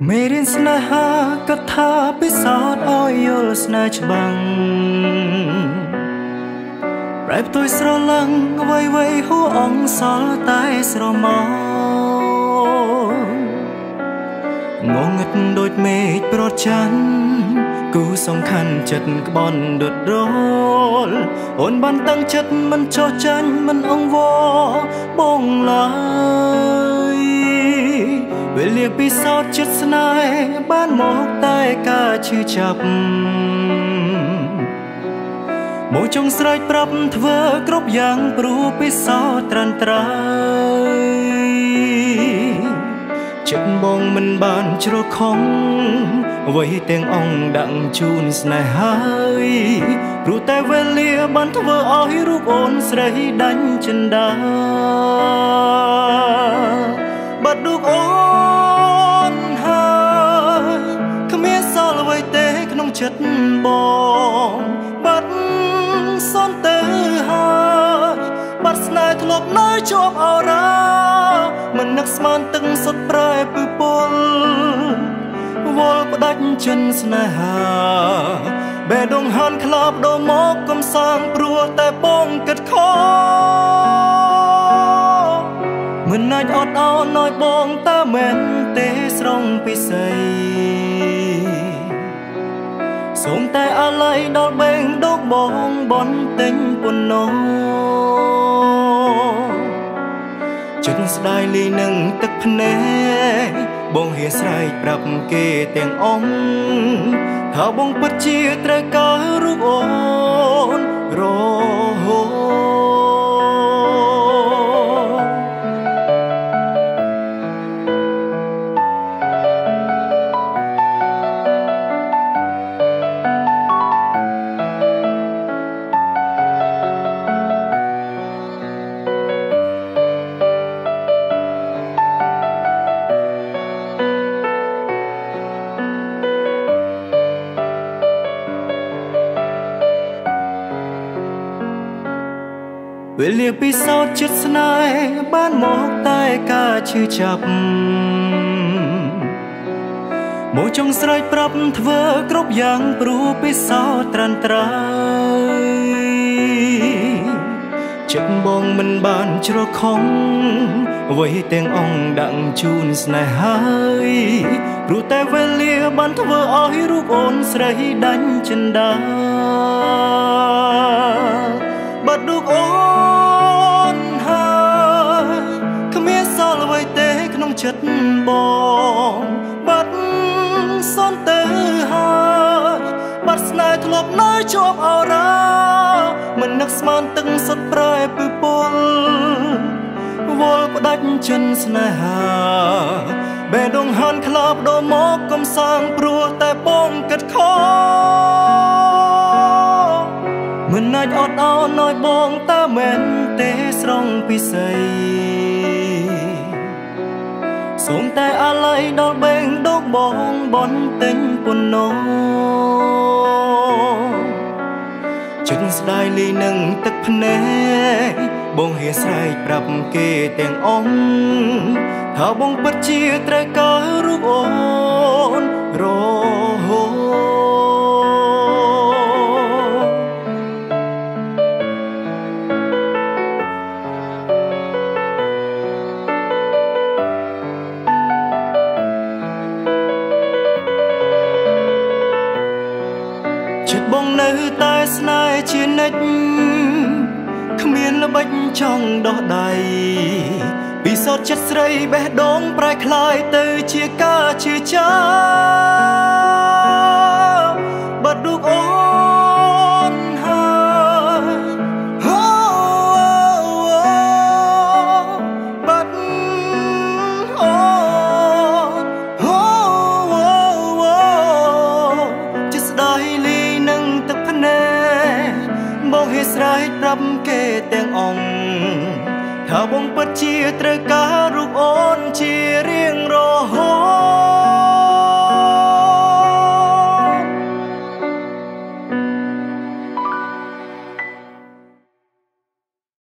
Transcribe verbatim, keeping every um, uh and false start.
មេរៀនស្នេហាកថាពិសោធន៍ឲ្យយល់ស្នេហ៍ច្បាំងប្រែផ្ទុយស្រឡឹងអ្វីអ្វីហួអងសល់តែស្រមោងងឹតដូចមេឃប្រច័ណ្ឌគូសំខាន់ចិត្តក្បន់ដុតរលអូនបានតាំងចិត្តមិនចោះចាញ់មិនអង្វរបងឡើយវេលាពិសោធន៍ចិត្តស្នេហ៍បានមកតែការឈឺចាប់មកចង់ស្រែកប្រាប់ធ្វើគ្រប់យ៉ាងព្រោះពិសោធន៍ត្រាន់ត្រើយចិត្តបងមិនបានជ្រខំអ្វីទាំងអង្គដាក់ជូនស្នេហ៍ហើយព្រោះតែវេលាបានធ្វើឲ្យរូបអូនស្រីដាញ់ចិន្តាបាត់រូបអូនហើយគ្មានសល់អ្វីទេក្នុងចិត្តបងបាត់សន្ទើហើយបាត់ស្នេហ៍ធ្លាប់នៅជាប់អរ៉ាមិននឹកស្មានទឹកសុទ្ធប្រែពើពលវល់ផ្ដាច់ចិនស្នេហាបេះដូងហានខ្លាបដូរមកកំសាងព្រោះតែបងគិតខកមិនអាចអត់ឱនឲ្យបងតើមែនទេស្រងពិសីសូមតែអាឡ័យដល់បេងដូងបងបនទិញប៉ុណ្ណោះចិត្តស្ដាយលីនឹងទឹកភ្នែកបងហ៊ាស្រែកប្រាប់គេទាំងអង្គថាបងពិតជាត្រូវការរូបអូនរហូតវេលាពិសោធន៍ចិត្តស្នេហ៍បានមកតែការឈឺចាប់មកចង់ស្រែកប្រាប់ធ្វើគ្រប់យ៉ាងព្រោះពិសោធន៍ត្រាន់ត្រើយចិត្តបងមិនបានជ្រខំអ្វីទាំងអង្គដាក់ជូនស្នេហ៍ហើយព្រោះតែវេលាបានធ្វើឲ្យរូបអូនស្រីដាញ់ចិន្តាបាត់រូបអូនហើយគ្មានសល់អ្វីទេក្នុងចិត្តបងបាត់សន្ទើហើយបាត់ស្នេហ៍ធ្លាប់នៅជាប់អរ៉ាមិននឹកស្មានទឹកសុទ្ធប្រែពើពលវល់ផ្ដាច់ចិនស្នេហាបេះដូងហានខ្លាបដូរមកកំសាងព្រោះតែបងគិតខកមិនអាចអត់ឱនឲ្យបងតើមែនទេស្រងពិសីសូមតែអាឡ័យដល់បេងដូងបងបនទិញប៉ុណ្ណោះចិត្តស្ដាយលីនឹងទឹកភ្នែកបងហ៊ាស្រែកប្រាប់គេទាំងអង្គថាបងពិតជាត្រូវការរូបអូនរហូតចិត្តបងនៅតែស្នេហ៍ជានិច្ចគ្មានល្បិចចង់ដោះដៃពិសោធន៍ចិត្តស្រីបេះដូងប្រែคล้ายទៅជាការជឿចាំ